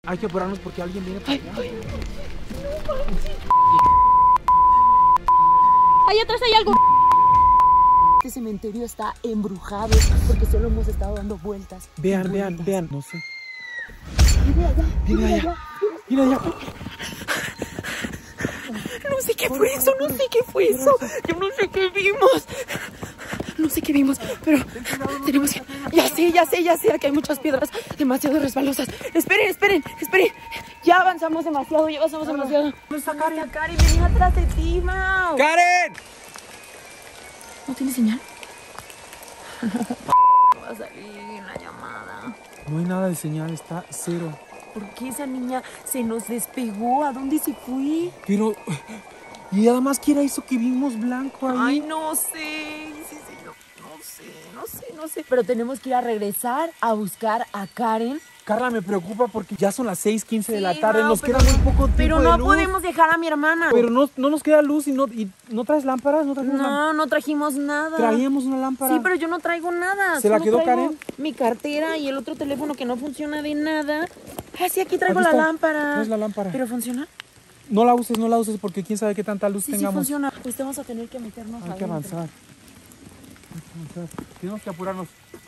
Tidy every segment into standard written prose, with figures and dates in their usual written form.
Hay que apurarnos porque alguien viene para allá. Ahí atrás hay algo. Este cementerio está embrujado porque solo hemos estado dando vueltas. Vean. No sé. Viene allá. No sé qué fue eso. Yo no sé qué vimos. No sé qué vimos, pero tenemos que... Ya sé, aquí hay muchas piedras demasiado resbalosas. Esperen. Ya avanzamos demasiado. ¿Dónde está Karen? Karen, venía atrás de ti, Mau. ¡Karen! ¿No tiene señal? No va a salir la llamada. No hay nada de señal, está cero. ¿Por qué esa niña se nos despegó? ¿A dónde se fue? Pero... Y además, ¿qué era eso que vimos blanco ahí? Ay, no sé. No sé. Pero tenemos que ir a regresar a buscar a Karen. Carla, me preocupa porque ya son las 6:15 de la Sí, tarde. no, Nos pero queda muy poco tiempo Pero de no luz. podemos dejar a mi hermana. Pero no nos queda luz y no traes lámparas. No trajimos nada. Traíamos una lámpara. Sí, pero yo no traigo nada. ¿Se la Solo quedó traigo Karen? Mi cartera y el otro teléfono que no funciona de nada. Ah, sí, aquí traigo Aquí la está. lámpara. ¿Traes la lámpara? ¿Pero funciona? No la uses porque quién sabe qué tanta luz Sí, tengamos. sí funciona. Pues vamos a tener que meternos Hay que adentro. avanzar. Tenemos que apurarnos.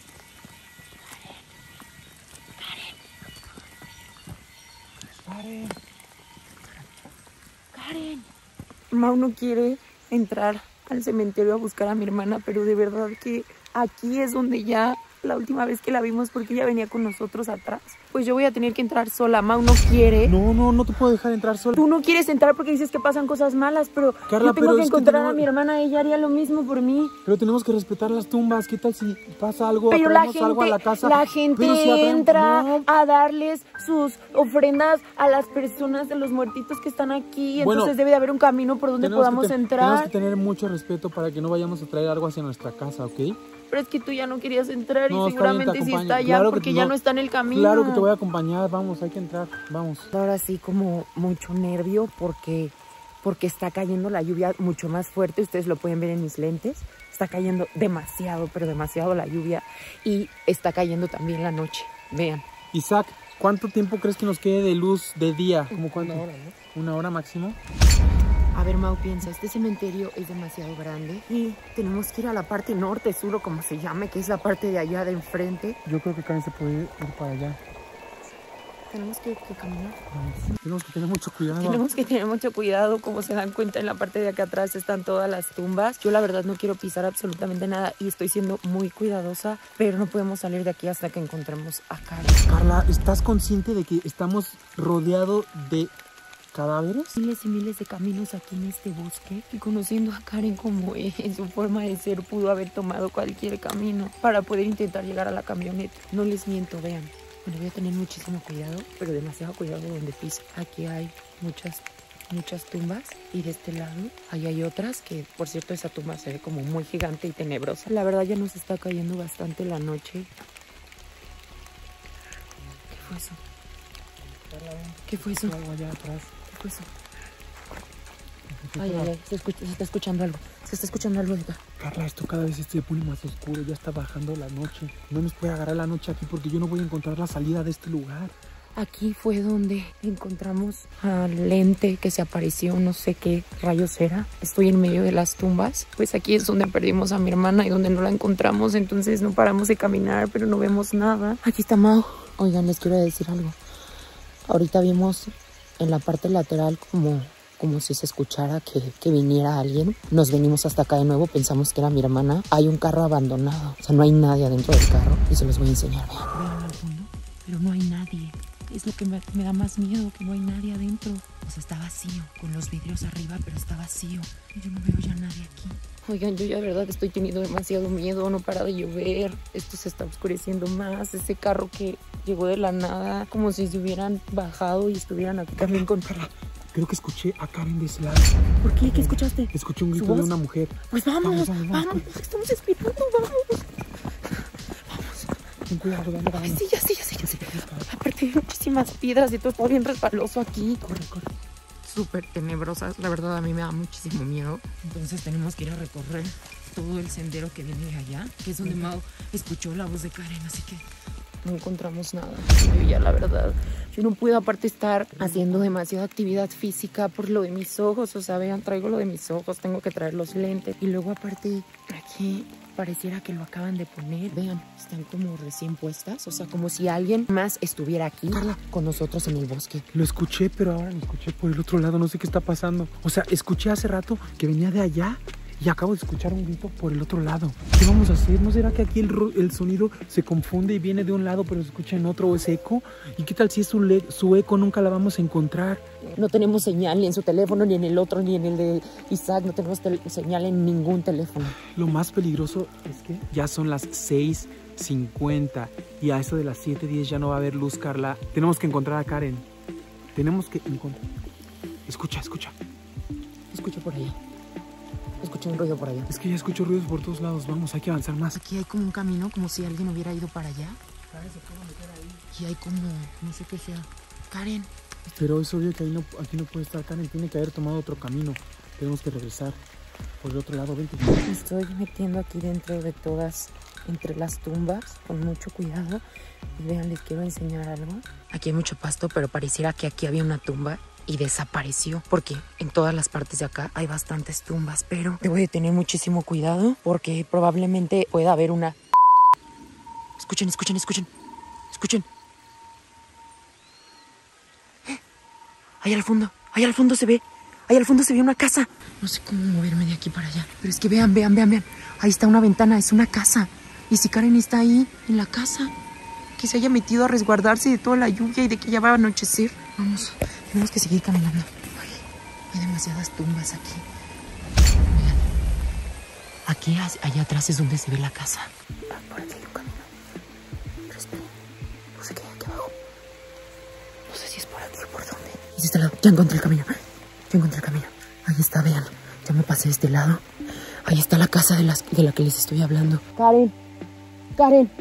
Karen. Mau no quiere entrar al cementerio a buscar a mi hermana, pero de verdad que aquí es donde ya la última vez que la vimos, porque ella venía con nosotros atrás. Pues yo voy a tener que entrar sola. Mau no quiere. No te puedo dejar entrar sola. Tú no quieres entrar porque dices que pasan cosas malas, pero Carla, yo tengo pero que es que encontrar tenemos- a mi hermana. Ella haría lo mismo por mí. Pero tenemos que respetar las tumbas. ¿Qué tal si pasa algo? Pero la atraemos algo a la casa. gente Pero si atraemos- entra No. a darles sus ofrendas a las personas de los muertitos que están aquí. Bueno, Entonces debe de haber un camino por donde podamos Tenemos entrar. que tener mucho respeto para que no vayamos a traer algo hacia nuestra casa, ¿ok? Pero es que tú ya no querías entrar No, y está bien, te seguramente sí acompaño. está allá Claro que porque no. ya no está en el camino. Claro que te voy a acompañar. Vamos, hay que entrar. Vamos. Ahora sí como mucho nervio porque está cayendo la lluvia mucho más fuerte. Ustedes lo pueden ver en mis lentes. Está cayendo demasiado, pero demasiado la lluvia. Y está cayendo también la noche. Vean. Isaac, ¿cuánto tiempo crees que nos quede de luz de día? ¿Cómo cuánto? Una hora, ¿no? ¿Una hora máximo? A ver, Mau, piensa, este cementerio es demasiado grande y tenemos que ir a la parte norte, sur o como se llame, que es la parte de allá de enfrente. Yo creo que Karen se puede ir para allá. Tenemos que caminar. Tenemos que tener mucho cuidado. Tenemos que tener mucho cuidado. Como se dan cuenta, en la parte de acá atrás están todas las tumbas. Yo la verdad no quiero pisar absolutamente nada y estoy siendo muy cuidadosa, pero no podemos salir de aquí hasta que encontremos a Karen. Carla, ¿estás consciente de que estamos rodeados de cadáveres? Miles y miles de caminos aquí en este bosque, y conociendo a Karen como es, en su forma de ser, pudo haber tomado cualquier camino para poder intentar llegar a la camioneta. No les miento, vean. Bueno, voy a tener muchísimo cuidado, pero demasiado cuidado donde piso. Aquí hay muchas tumbas y de este lado ahí hay otras que, por cierto, esa tumba se ve como muy gigante y tenebrosa. La verdad ya nos está cayendo bastante la noche. ¿Qué fue eso? ¿Qué fue eso? Algo allá atrás. ¿Qué fue eso? Ay, se está escuchando algo. Se está escuchando algo ahorita. Carla, esto cada vez se pone más oscuro. Ya está bajando la noche. No nos puede agarrar la noche aquí porque yo no voy a encontrar la salida de este lugar. Aquí fue donde encontramos al ente que se apareció, no sé qué rayos era. Estoy en medio de las tumbas. Pues aquí es donde perdimos a mi hermana y donde no la encontramos. Entonces no paramos de caminar, pero no vemos nada. Aquí está Mau. Oigan, les quiero decir algo. Ahorita vimos en la parte lateral como si se escuchara que viniera alguien. Nos venimos hasta acá de nuevo, pensamos que era mi hermana. Hay un carro abandonado, o sea, no hay nadie adentro del carro. Y se los voy a enseñar, vean. Vean al fondo, pero no hay nadie. Es lo que me da más miedo, que no hay nadie adentro. O sea, está vacío, con los vidrios arriba, pero está vacío. Yo no veo ya nadie aquí. Oigan, yo ya de verdad estoy teniendo demasiado miedo, no para de llover. Esto se está oscureciendo más. Ese carro que llegó de la nada, como si se hubieran bajado y estuvieran aquí también con... Creo que escuché a Karen de ese lado. ¿Por qué? ¿Qué escuchaste? Escuché un grito de una mujer. Pues vamos. Estamos esperando, vamos. Ten cuidado, dale. Ay, sí, ya sé. Aparte hay muchísimas piedras y todo está bien resbaloso aquí. Corre. Súper tenebrosas, la verdad a mí me da muchísimo miedo. Entonces tenemos que ir a recorrer todo el sendero que viene de allá, que es donde Mau escuchó la voz de Karen, así que no encontramos nada. Yo ya la verdad, yo no puedo aparte estar haciendo demasiada actividad física por lo de mis ojos. O sea, vean, traigo lo de mis ojos, tengo que traer los lentes. Y luego aparte aquí pareciera que lo acaban de poner. Vean, están como recién puestas. O sea, como si alguien más estuviera aquí con nosotros en el bosque. Lo escuché, pero ahora lo escuché por el otro lado. No sé qué está pasando. O sea, escuché hace rato que venía de allá y acabo de escuchar un grito por el otro lado. ¿Qué vamos a hacer? ¿No será que aquí el sonido se confunde y viene de un lado pero se escucha en otro o es eco? ¿Y qué tal si es su eco? Nunca la vamos a encontrar. No tenemos señal ni en su teléfono, ni en el otro, ni en el de Isaac. No tenemos señal en ningún teléfono. Lo más peligroso es que ya son las 6:50 y a eso de las 7:10 ya no va a haber luz, Carla. Tenemos que encontrar a Karen. Tenemos que encontrar... Escucha. Escucho por allá. Escucho un ruido por allá. Es que ya escucho ruidos por todos lados. Vamos, hay que avanzar más. Aquí hay como un camino, como si alguien hubiera ido para allá. Y hay como, no sé qué sea. Karen. Pero es obvio que aquí no puede estar Karen. Tiene que haber tomado otro camino. Tenemos que regresar por el otro lado. Vente. Me estoy metiendo aquí dentro de todas, entre las tumbas, con mucho cuidado. Y vean, les quiero enseñar algo. Aquí hay mucho pasto, pero pareciera que aquí había una tumba y desapareció, porque en todas las partes de acá hay bastantes tumbas, pero debo de tener muchísimo cuidado porque probablemente pueda haber una... Escuchen. Ahí al fondo se ve una casa. No sé cómo moverme de aquí para allá, pero es que vean. Ahí está una ventana, es una casa. Y si Karen está ahí, en la casa, que se haya metido a resguardarse de toda la lluvia y de que ya va a anochecer. Vamos, tenemos que seguir caminando. Hay demasiadas tumbas aquí. Vean. Aquí, allá atrás es donde se ve la casa. Por aquí hay un camino. Pero esperen, no sé qué hay aquí abajo. No sé si es por aquí o por dónde. Es de este lado, ya encontré el camino. Ahí está, vean. Ya me pasé de este lado. Ahí está la casa de la que les estoy hablando. Karen.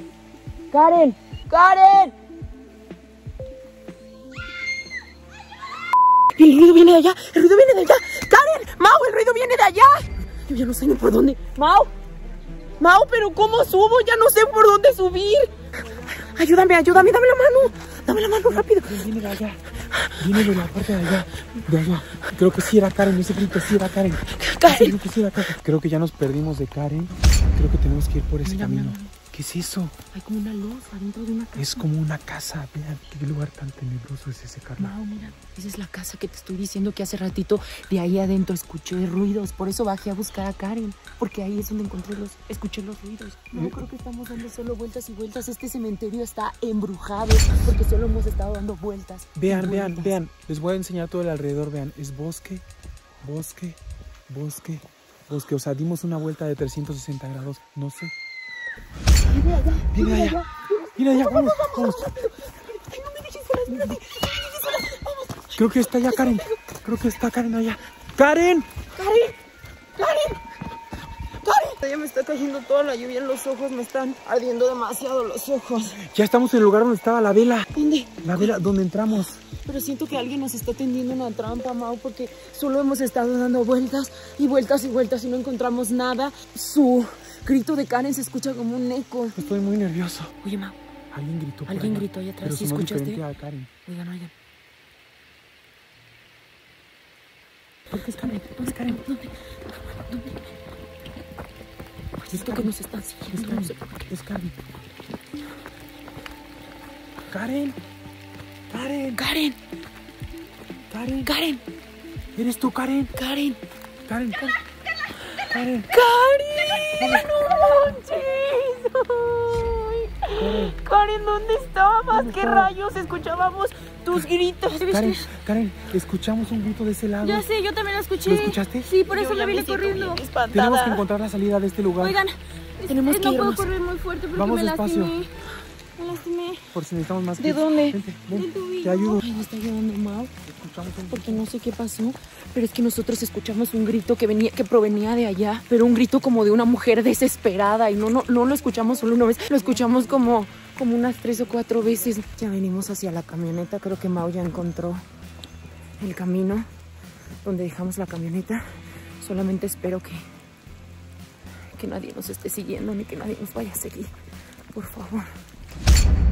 El ruido viene de allá. Karen, Mau, el ruido viene de allá. Yo ya no sé ni por dónde. Mau, pero ¿cómo subo? Ya no sé por dónde subir. Ayúdame, dame la mano rápido. Viene de allá. Viene de la parte de allá. Creo que sí era Karen, ese grito sí era Karen. Creo que ya nos perdimos de Karen. Creo que tenemos que ir por ese camino. ¿Qué es eso? Hay como una luz adentro de una casa. Es como una casa. Vean, qué lugar tan tenebroso es ese, Carla. Mau, mira, esa es la casa que te estoy diciendo que hace ratito de ahí adentro escuché ruidos. Por eso bajé a buscar a Karen, porque ahí es donde escuché los ruidos. No, creo que estamos dando solo vueltas y vueltas. Este cementerio está embrujado porque solo hemos estado dando vueltas. Vean. Les voy a enseñar todo el alrededor. Vean, es bosque. O sea, dimos una vuelta de 360 grados. No sé. Viene allá, vamos. Creo que está allá Karen. Allá. ¡Karen! Ya me está cayendo toda la lluvia en los ojos, me están ardiendo demasiado los ojos. Ya estamos en el lugar donde estaba la vela. ¿Dónde? La vela donde entramos. Pero siento que alguien nos está tendiendo una trampa, Mau, porque solo hemos estado dando vueltas y no encontramos nada. Su grito de Karen se escucha como un eco. Estoy muy nervioso. Oye, Mau. Alguien gritó allá atrás. Pero ¿Sí escuchaste? A Karen. Oigan. ¿Dónde es Karen? ¿Dónde? Siento que nos están siguiendo. No sé por qué. Es Karen. Karen. ¿Eres tú, Karen? Karen. ¡No manches! Karen, ¿dónde estabas? ¿Qué rayos? Escuchábamos tus gritos. Karen, escuchamos un grito de ese lado. Ya sé, yo también lo escuché. ¿Lo escuchaste? Sí, por eso me vine corriendo. Tenemos que encontrar la salida de este lugar. Oigan, tenemos que no puedo irnos. correr muy fuerte porque Vamos me despacio. lastimé. Por si necesitamos más. ¿De dónde? Ven, tuyo. te ayudo. Ay, me está ayudando Mau, Escuchamos un porque no sé qué pasó, pero es que nosotros escuchamos un grito que provenía de allá, pero un grito como de una mujer desesperada y no lo escuchamos solo una vez, lo escuchamos como unas 3 o 4 veces. Ya venimos hacia la camioneta, creo que Mau ya encontró el camino donde dejamos la camioneta. Solamente espero que nadie nos esté siguiendo ni que nadie nos vaya a seguir, por favor.